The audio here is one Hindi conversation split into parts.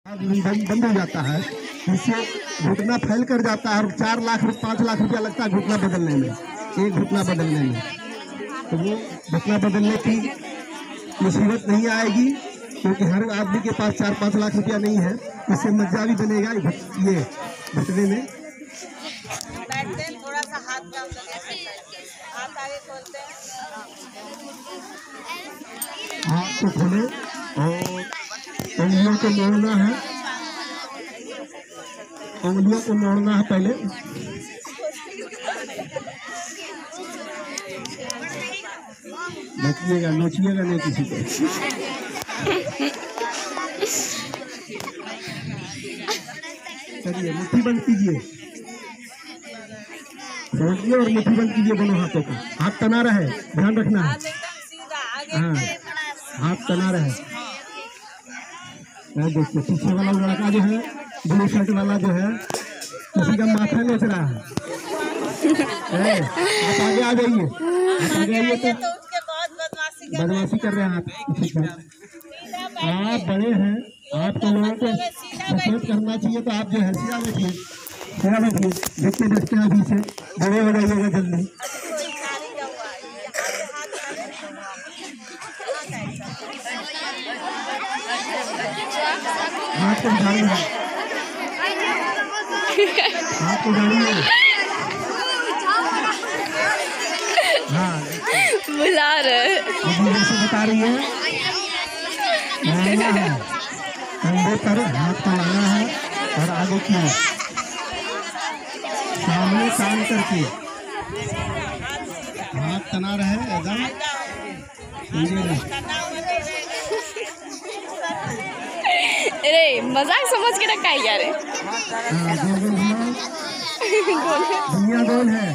बंद हो जाता है, जिससे घुटना फैल कर जाता है और 4 लाख 5 लाख रुपया लगता है घुटना बदलने में, एक घुटना बदलने में। तो वो घुटना बदलने की मुसीबत नहीं आएगी, क्योंकि हर आदमी के पास 4-5 लाख रुपया नहीं है। इससे मज्जा भी बनेगा ये घुटने में। थोड़ा सा हाथ आगे खोलते हैं, हाथ को खोले और उंगलियों को मोड़ना है, उंगलियों को मोड़ना है पहले। नचिएगा नहीं किसी को। चलिए मुट्ठी बंद कीजिए, छोड़िए और मुट्ठी बंद कीजिए दोनों हाथों को। हाथ तना रहे, ध्यान रखना है। हाँ, हाथ तना रहे। देखिए पीछे वाला लड़का जो है, ब्लू शर्ट वाला जो है, उसी का माथा नोच रहा है। आप आगे आ जाइए, आप आगे आइए तो बदमाशी कर रहे हैं आप बड़े हैं, आपको लोगों को सपोर्ट करना चाहिए। तो आप जो है सीधा बैठिए, देखते देखते अभी से बड़े हो जाइएगा जल्दी। हाथ को झाड़िए, हाथ को झाड़िए। हाँ बुला रहे जैसे बता रही है, कंधे पर हाथ को लाना है और आगे की सामने कान करके हाथ तना रहे एकदम। अरे मजाक समझ के रखा है यार। दुनिया गोल है,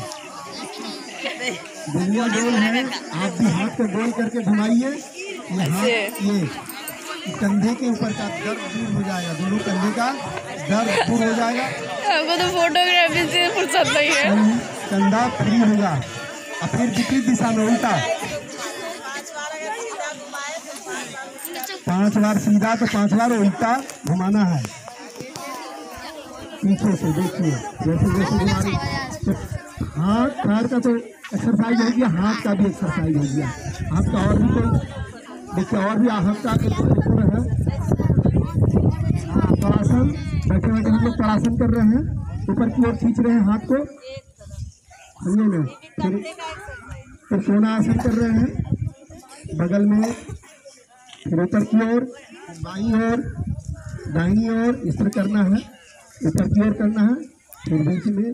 दुनिया गोल है। आप भी हाथ को गोल करके घुमाइए। ये कंधे के ऊपर का दर्द दूर हो जाएगा, दोनों कंधे का दर्द दूर हो जाएगा। हमको तो फोटोग्राफी से फुर्सत नहीं है। कंधा फ्री होगा और फिर विपरीत दिशा में उल्टा 5 बार सीधा तो 5 बार उल्टा घुमाना है। पीछे से देखिए, जैसे जैसे हाथ पैर का तो एक्सरसाइज हो गया, हाथ का भी एक्सरसाइज हो गया। हाथ का और भी कोई देखिए, और भी हाथ का है। पड़ासन, बैठे बैठे हम लोग पड़ासन कर रहे हैं, ऊपर की ओर खींच रहे हैं हाथ को, समझे ना। फिर सोना आसन कर रहे हैं बगल में, फिर ऊपर की ओर, बाईं ओर, दाहिनी ओर, इस तरह करना है। ऊपर की ओर करना है, फिर बीच में,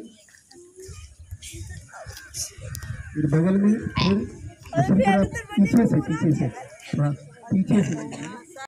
फिर बगल में, फिर पीछे से थोड़ा पीछे से